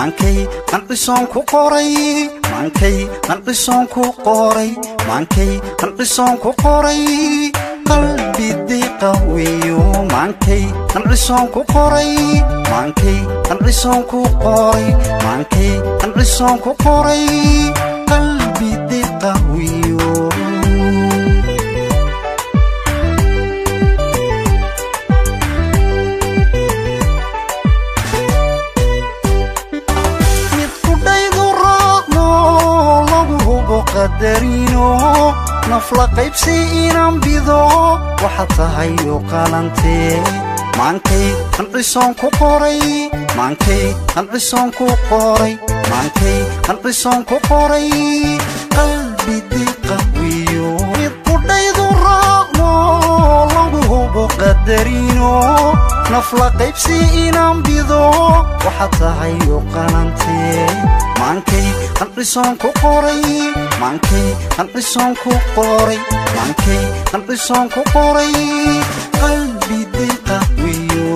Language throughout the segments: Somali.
maankay qanqisoon ku qoray maankay qanqisoon ku qoray maankay qanqisoon ku qoray qalbi diiqa weeyo maankay qanqisoon ku qoray maankay qanqisoon ku qoray maankay qanqisoon ku qoray qalbi diiqa weeyo قدرينو نفلا قيبسي إنام بيضو وحطها يقالنتي مانكي قنقصون كو قوري مانكي قنقصون كو قوري مانكي قنقصون كو قوري قلبي ديقا ويو يطرديدو الرقمو لغو قدرينو نفلا قيبسي إنام بيضو وحطها يقالنتي maankay qanqisoon ku qoray maankay qanqisoon ku qoray maankay qanqisoon ku qoray qalbi diiqa weeyo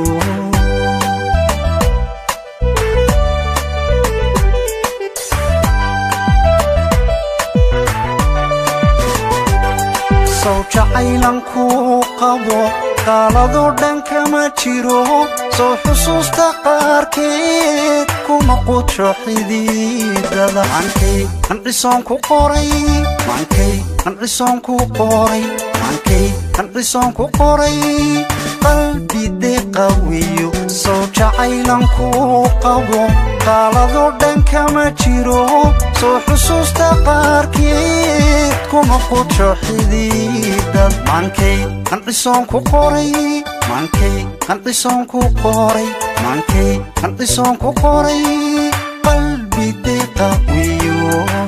soo jacaylan ku qabo qaalado dhan kama jiro soo xusuusta qaarkeed kuma qudsho xididada maankay qanqisoon ku qoray maankay qanqisoon ku qoray maankay qanqisoon ku qoray qalbi diiqa weeyo soo jacaylan ku qabo qaalado dhan kama jiro soo xusuusta qaarkeed kuma qudsho xididad maankay qanqisoon ku qoray maankay qanqisoon ku qoray maankay qanqisoon ku qoray qalbi diiqa weeyo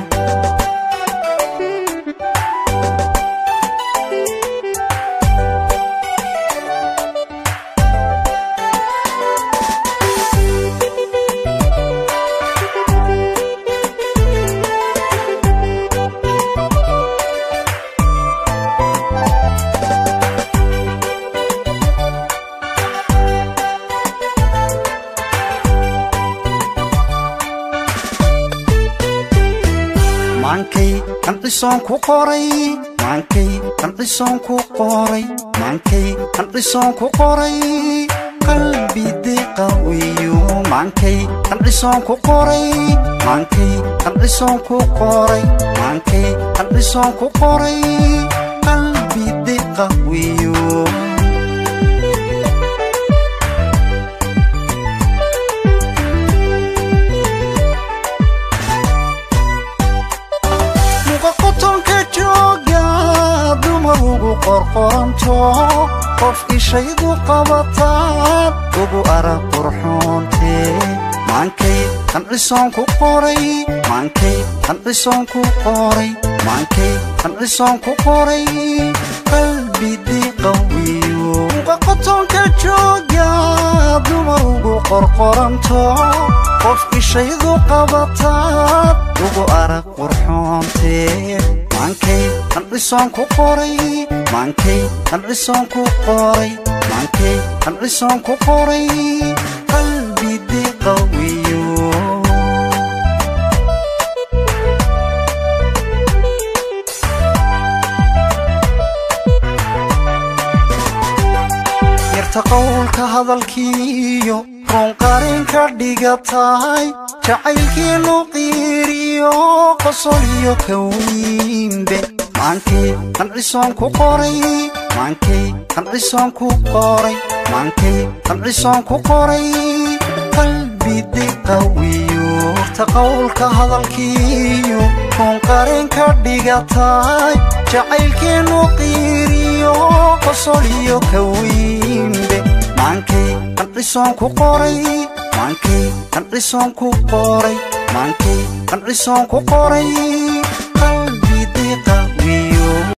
maankay qanqisoon ku qoray maankay qanqisoon ku qoray maankay qanqisoon ku qoray qalbi diiqa weeyo maankay qanqisoon ku qoray maankay qanqisoon ku qoray maankay qanqisoon ku qoray qalbi diiqa weeyo qorqoranto qof ishaydu qabataan ugu arag qurxoonte maankay qanqisoon ku qoray maankay qanqisoon ku qoray maankay qanqisoon ku qoray qalbi diiqa weeyo qotonka jooga dumar ugu qorqoranto qof ishaydu qabataan ugu arag qurxoonte maankay qanqisoon ku qoray maankay qanqisoon ku qoray maankay qanqisoon ku qoray qalbi diiqa weeyo yarta qowlka hadalkiiyo roon qarinka dhigatahay jacaylkiinu qiiriyo qosol iyo kawiinbe maankay qanqisoon ku qoray maankay qanqisoon ku qoray maankay qanqisoon ku qoray qalbi diiqa weeyo yarta qowlka hadalkiiyo roon qarinka dhigatahay jacaylkiinu qiiriyo qosol iyo kawiinbe maankay qanqisoon ku qoray maankay qanqisoon ku qoray maankay qanqisoon ku qoray